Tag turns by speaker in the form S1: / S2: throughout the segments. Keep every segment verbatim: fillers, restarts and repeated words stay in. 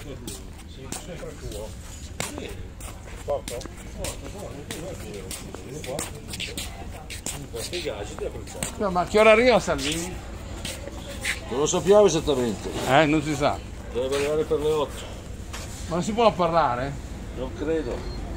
S1: Sì, sempre tuo. Sì. Porto? Porto, no, ma a che ora arriva Salvini?
S2: Non lo sappiamo esattamente.
S1: Eh, non si sa.
S2: Deve arrivare per le otto.
S1: Ma non si può parlare?
S2: Non credo.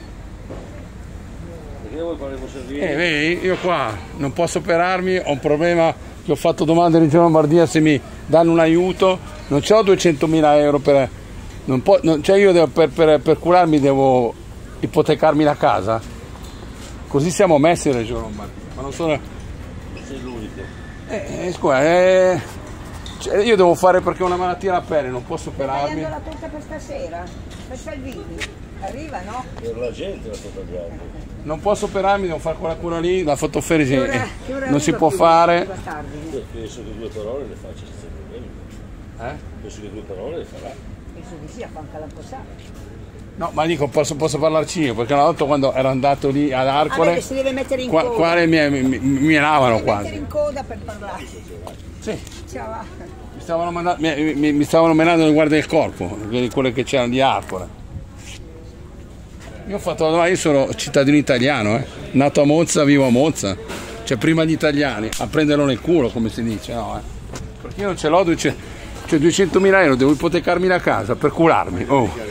S2: Perché vuoi fare con Salvini?
S1: Eh, vedi, io qua non posso operarmi, ho un problema che ho fatto domande in Regione Lombardia se mi danno un aiuto, non c'ho duecentomila euro per... Non po, non, cioè io devo, per, per, per curarmi devo ipotecarmi la casa? Così siamo messi in Regione Lombardia, ma non sono...
S2: Sei l'unico.
S1: Eh, scusa, eh, cioè io devo fare perché ho una malattia alla pelle, non posso operarmi.
S3: Stai la torta per stasera? Per Salvini? Arriva, no?
S2: Per la gente la sto tagliando.
S1: Non posso operarmi, devo fare quella cura lì, la fotoferesi
S3: Che ora- che ora
S1: non si
S3: arriva
S1: può
S3: più
S1: fare.
S3: arriva tardi, no?
S2: Io penso che due parole le faccia senza problemi.
S1: Eh?
S2: Penso che due parole le farà.
S3: Penso di sì, a Panca la Posare.
S1: No, ma dico, posso, posso parlarci io, perché una volta quando ero andato lì ad
S3: Ah,
S1: Arcore,
S3: vedi, si deve mettere in
S1: qua,
S3: coda.
S1: qua mi, mi, mi lavano
S3: si deve mettere
S1: quasi.
S3: in coda per parlare.
S1: Sì,
S3: Ciao. va.
S1: mi stavano, manda- mi, mi, mi stavano menando le guardie del corpo, quelle che c'erano di Arcore. Io ho fatto la domanda, io sono cittadino italiano, eh. Nato a Monza, vivo a Monza. Cioè prima gli italiani, a prenderlo nel culo, come si dice, no? Eh. Perché io non ce l'ho, cioè duecentomila euro, devo ipotecarmi la casa per curarmi. Oh.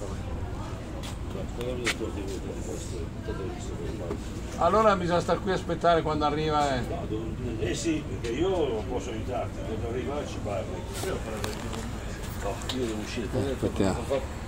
S1: Allora bisogna stare qui a aspettare quando arriva. Eh,
S2: Eh sì, perché io non posso aiutarti, quando arriva ci parli. No, io devo uscire.
S1: aspettiamo.